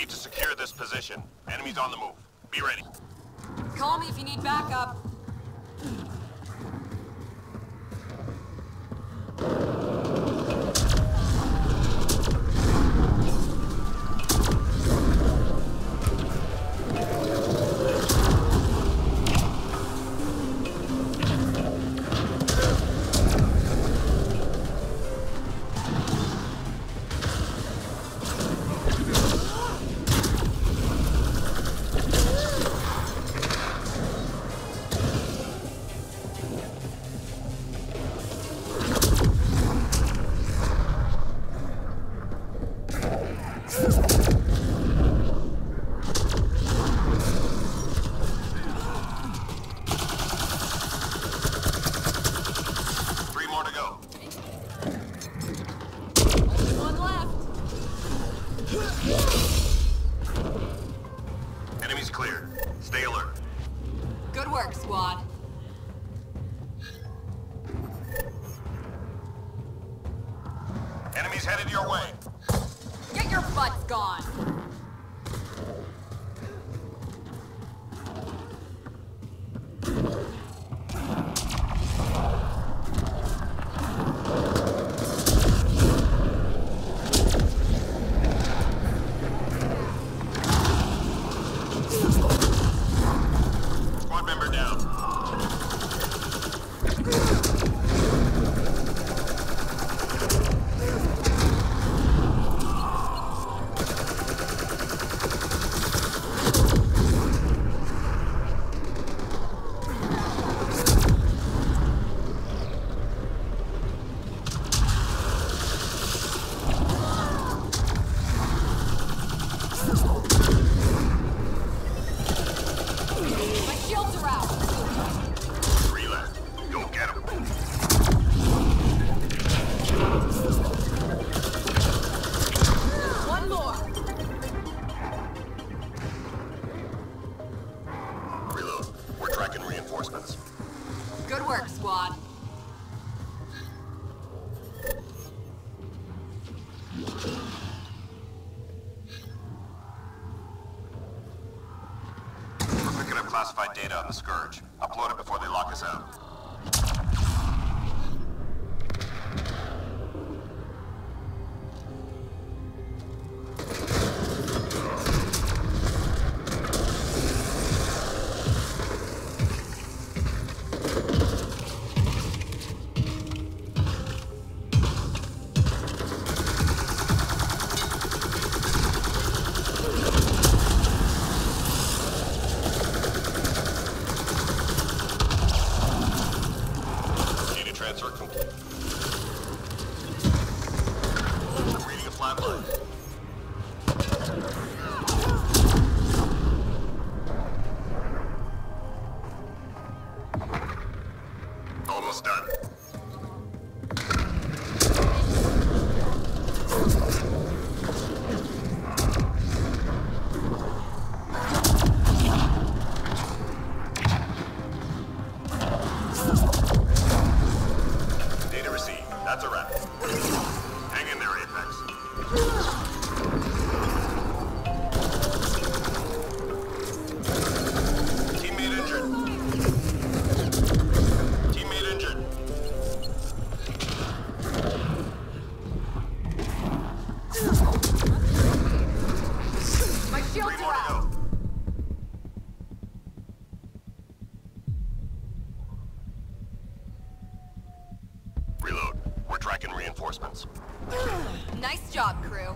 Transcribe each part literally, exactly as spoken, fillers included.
need to secure this position. Enemies on the move. Be ready. Call me if you need backup. Enemies clear. Stay alert. Good work, squad. Enemies headed your way. Get your butts gone. Squad member down. My shields are out. Relay. Go get him. One more. Reload. We're tracking reinforcements. Good work, squad. We're picking up classified data on the Scourge. Upload it before they lock us out. Data transfer complete. I'm reading a flat line. Almost done. Data received. That's a wrap. Hang in there, Apex. Teammate injured. Teammate injured. My Three shields more are to out. go. Reload. We're tracking reinforcements. Nice job, crew.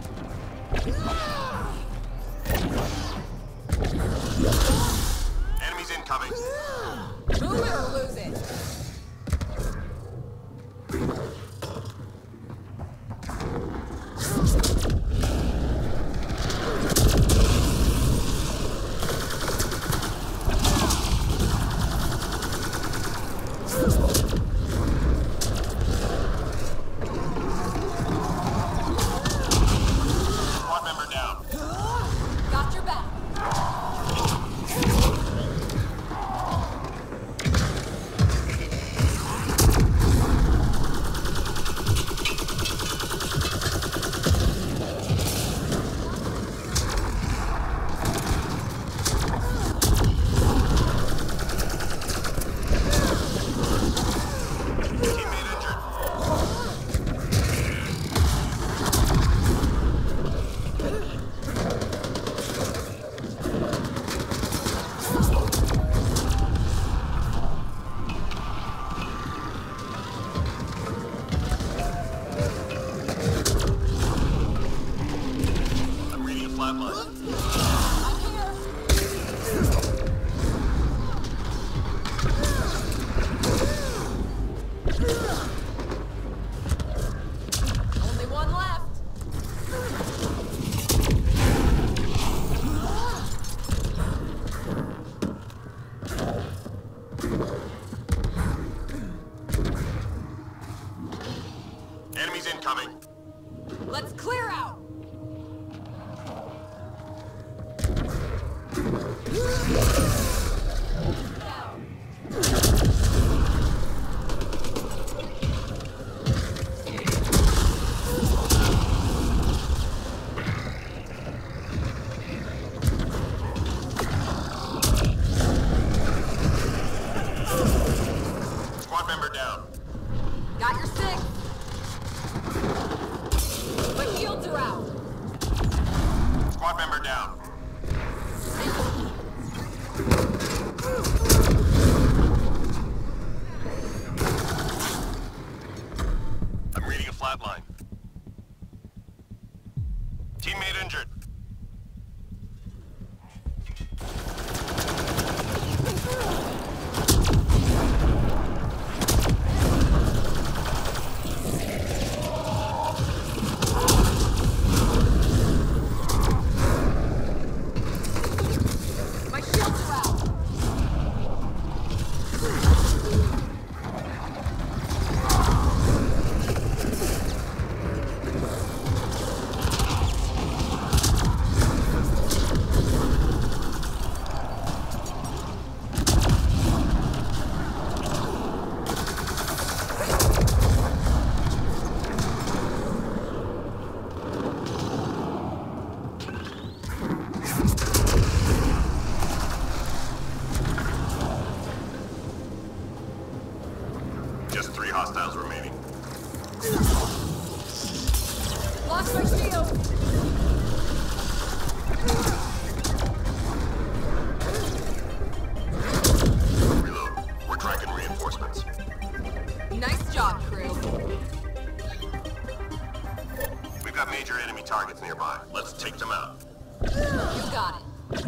Enemies incoming. Move it or lose it. Squad member down. Got your back. flatline. I'm here. Only one left. Enemies incoming. Let's clear out. Squad member down. Got your six. My shields are out. Squad member down. I'm reading a flatline. Teammate injured. My shields are out. Just three hostiles remaining. Lost my shield. Reload. We're tracking reinforcements. Nice job, crew. We've got major enemy targets nearby. Let's take them out. You got it.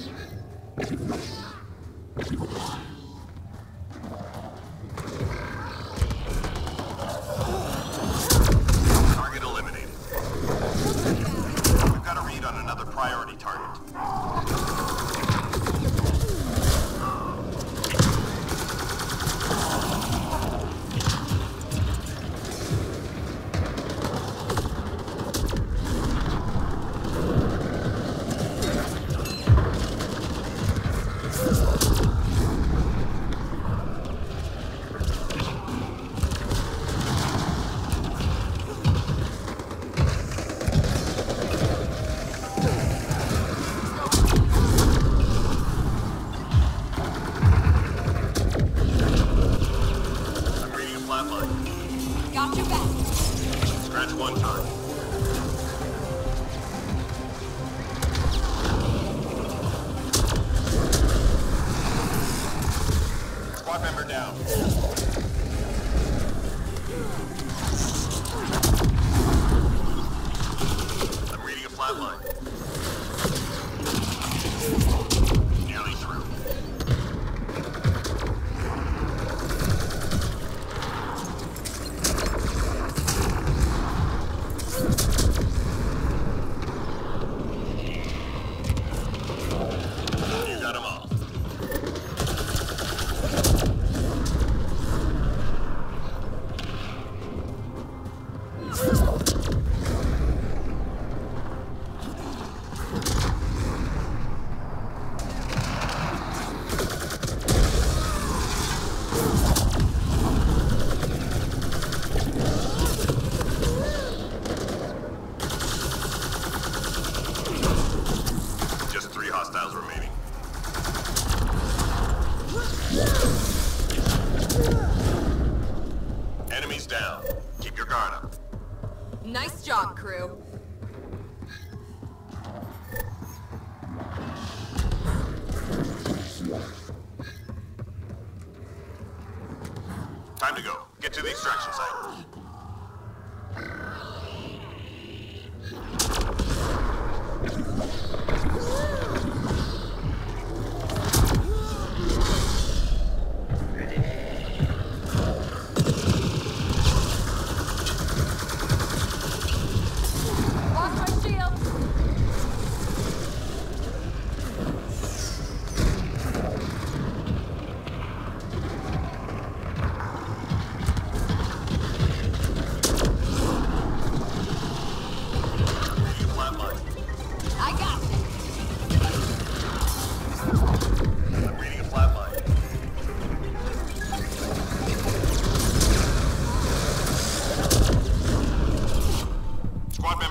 Target eliminated. We've got a read on another priority target.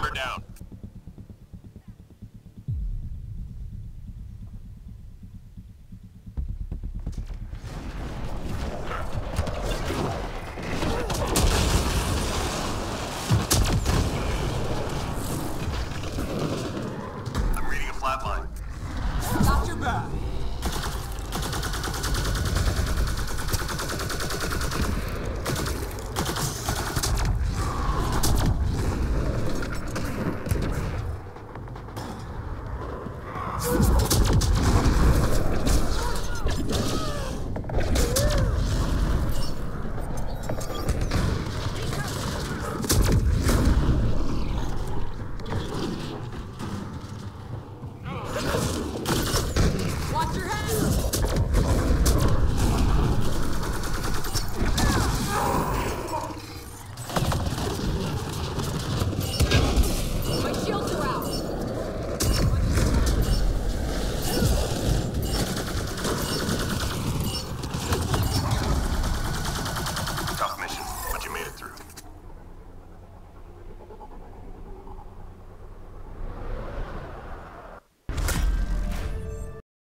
her down.